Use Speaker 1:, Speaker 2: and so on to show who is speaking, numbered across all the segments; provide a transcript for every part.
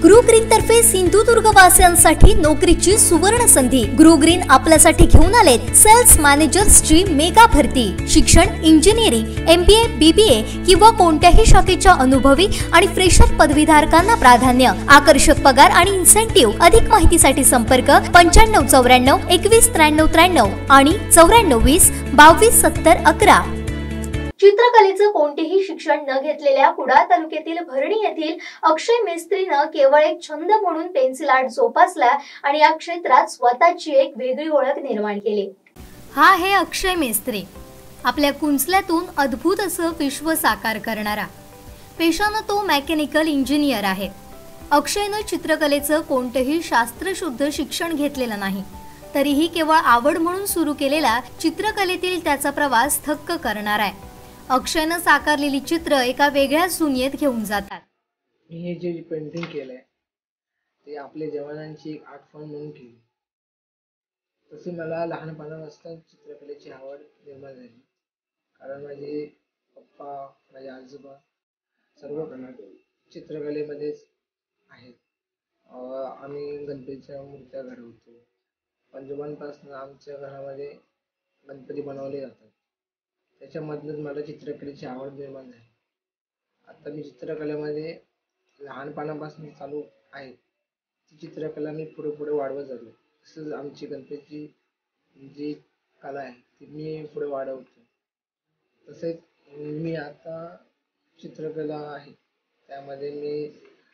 Speaker 1: गृहग्रीन तर्फे सिंधुदुर्ग वासियांसाठी नोकरीची सुवर्ण संधी। गृहग्रीन आपल्यासाठी घेऊन आलेत सेल्स मॅनेजर्सची मेगा भरती। शिक्षण इंजिनिअरिंग, MBA, BBA किंवा कोणत्याही शाखेच्या अनुभवी आणि फ्रेशर पदवीधारकांना प्राधान्य। आकर्षक पगार आणि इन्सेंटिव्ह। अधिक माहितीसाठी संपर्क 9594 219393 आणि 9420 227011। चित्रकलेचं कोणतेही शिक्षण न घेतलेल्या कुडाळ तालुक्यातील भरणी येथील अक्षय मेस्त्रीनं केवळ एक छंद म्हणून पेन्सिल आर्ट जोपासला आणि या क्षेत्रात स्वतःची एक वेगळी ओळख निर्माण केली। हा आहे अक्षय मेस्त्री, आपल्या कुंचल्यातून अद्भुत असं विश्व साकार करणारा। पेशानं तो मेकॅनिकल इंजिनियर आहे। अक्षयनं चित्रकलेचं कोणतेही शास्त्रशुद्ध शिक्षण घेतलेलं नाही, तरीही केवळ आवड म्हणून सुरू केलेला चित्रकलेतील त्याचा प्रवास थक्क करणार आहे। अक्षयनं साकारलेली चित्र एका वेगळ्याच दुनियेत घेऊन जातात।
Speaker 2: मी हे जे पेंटिंग केलंय ते आपल्या जवानांची एक आठवण म्हणून केली। तसे मला लहानपणापासून चित्रकलेची आवड निर्माण झाली, कारण माझे पप्पा, माझे आजोबा सर्व चित्रकलेमध्येच आहेत। आम्ही गणपतीच्या मूर्त्या घडवतो। पंजोबांपासून आमच्या घरामध्ये गणपती बनवले जातात। त्याच्यामधून मला चित्रकलेची आवड निर्माण झाली। आता मी चित्रकलेमध्ये लहानपणापासून चालू आहे, ती चित्रकला मी पुढे वाढवत जातो। तसंच आमची गणपतीची जी कला आहे ती मी पुढे वाढवतो। तसेच मी आता चित्रकला आहे त्यामध्ये मी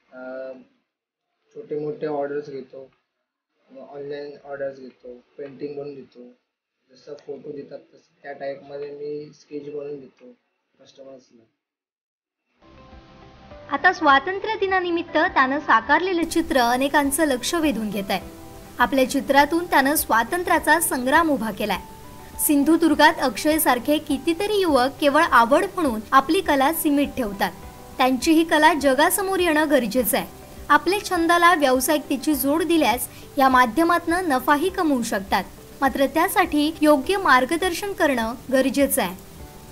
Speaker 2: छोटे मोठे ऑर्डर्स घेतो, ऑनलाईन ऑर्डर्स घेतो, पेंटिंग बनवून देतो। जसं फोटो देतात तसं त्या टाईपमध्ये मी स्केच बनवून देतो कस्टमर्सला।
Speaker 1: आता स्वातंत्र्य दिनानिमित्त त्यानं साकारलेलं चित्र अनेकांचं लक्ष वेधून घेत आहे। आपल्या चित्रातून त्यानं स्वातंत्र्याचा संग्राम उभा केलाय। सिंधुदुर्गात अक्षय सारखे कितीतरी युवक केवळ आवड म्हणून आपली कला सीमित ठेवतात। त्यांची ही कला जगासमोर येणं गरजेचं आहे। आपल्या छंदाला व्यावसायिकतेची जोड दिल्यास या माध्यमातून नफाही कमवू शकतात, मात्र त्यासाठी योग्य मार्गदर्शन करणं गरजेचं आहे।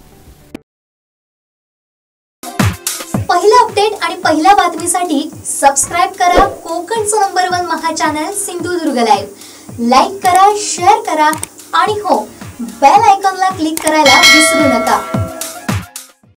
Speaker 1: पहिला अपडेट आणि पहिल्या बातमीसाठी सबस्क्राइब करा कोकणचं नंबर 1 महा चॅनल सिंधुदुर्ग लाईव्ह। लाईक करा, शेअर करा आणि हो, बेल आयकॉनला क्लिक करायला विसरू नका।